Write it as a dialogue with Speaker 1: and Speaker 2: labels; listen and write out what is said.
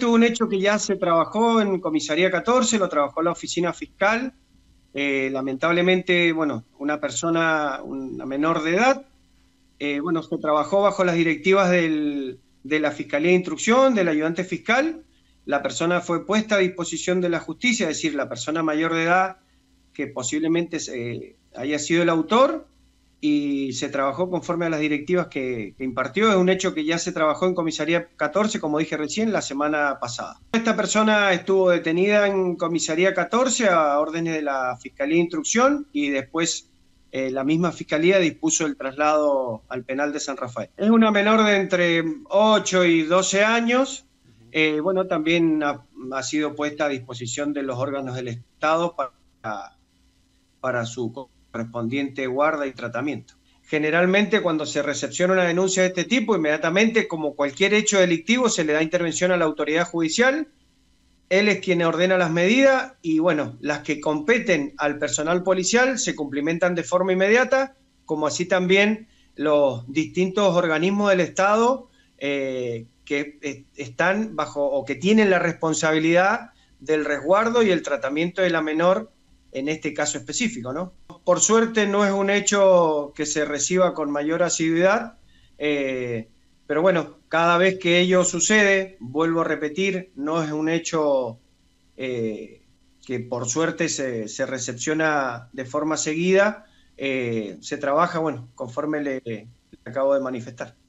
Speaker 1: este es un hecho que ya se trabajó en Comisaría 14, lo trabajó la oficina fiscal. Lamentablemente, bueno, una persona, una menor de edad, bueno, se trabajó bajo las directivas de la Fiscalía de Instrucción, del ayudante fiscal. La persona fue puesta a disposición de la justicia, es decir, la persona mayor de edad que posiblemente haya sido el autor, y se trabajó conforme a las directivas que impartió. Es un hecho que ya se trabajó en Comisaría 14, como dije recién, la semana pasada. Esta persona estuvo detenida en Comisaría 14 a órdenes de la Fiscalía de Instrucción, y después la misma Fiscalía dispuso el traslado al penal de San Rafael. Es una menor de entre 8 y 12 años. Bueno, también ha sido puesta a disposición de los órganos del Estado para su correspondiente guarda y tratamiento. Generalmente, cuando se recepciona una denuncia de este tipo, inmediatamente, como cualquier hecho delictivo, se le da intervención a la autoridad judicial. Él es quien ordena las medidas y, bueno, las que competen al personal policial se cumplimentan de forma inmediata, como así también los distintos organismos del Estado que están bajo o que tienen la responsabilidad del resguardo y el tratamiento de la menor en este caso específico, ¿no? Por suerte no es un hecho que se reciba con mayor asiduidad, pero bueno, cada vez que ello sucede, vuelvo a repetir, no es un hecho que por suerte se recepciona de forma seguida. Se trabaja, bueno, conforme le acabo de manifestar.